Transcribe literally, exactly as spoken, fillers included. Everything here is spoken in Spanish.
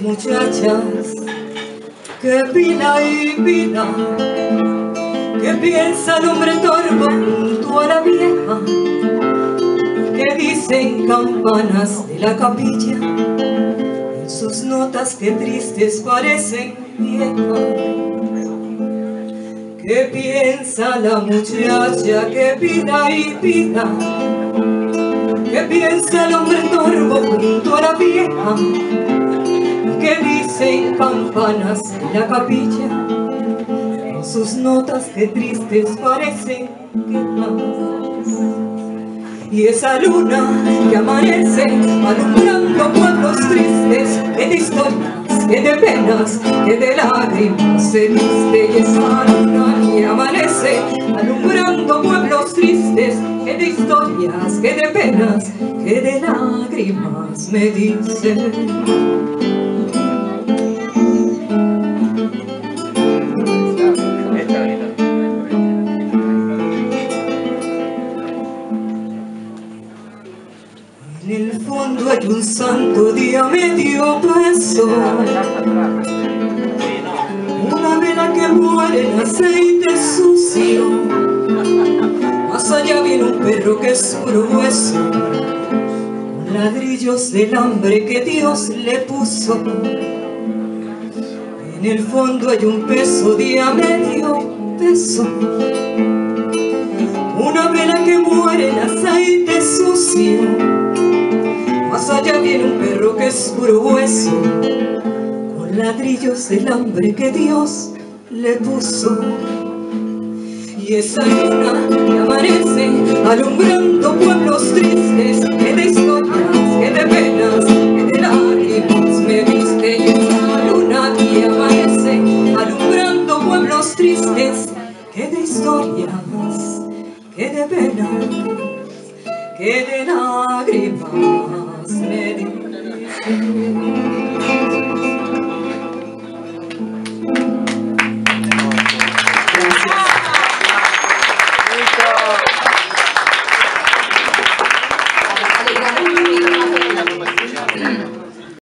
muchachas que pila y pila, que piensa el hombre torvo junto a la vieja, que dicen campanas de la capilla, en sus notas que tristes parecen viejas. Que piensa la muchacha que pida y pida, que piensa el hombre torvo junto a la vieja, que dicen campanas de la capilla, en sus notas que tristes parecen quejas. Y esa luna que amanece alumbrando pueblos tristes, que de historias, que de penas, que de lágrimas se viste. Y esa luna que amanece alumbrando pueblos tristes, que de historias, que de penas, que de lágrimas me dice. En el fondo hay un santo día medio peso, una vela que muere en aceite sucio. Más allá viene un perro que es puro hueso, con ladrillos del hambre que Dios le puso. En el fondo hay un peso día medio peso, una vela que muere en aceite sucio. Más allá viene un perro que es puro hueso, con ladrillos del hambre que Dios le puso. Y esa luna que amanece alumbrando pueblos tristes, que de historias, que de penas, que de lágrimas me viste. Y esa luna que amanece alumbrando pueblos tristes, que de historias, que de penas, que de lágrimas me diste.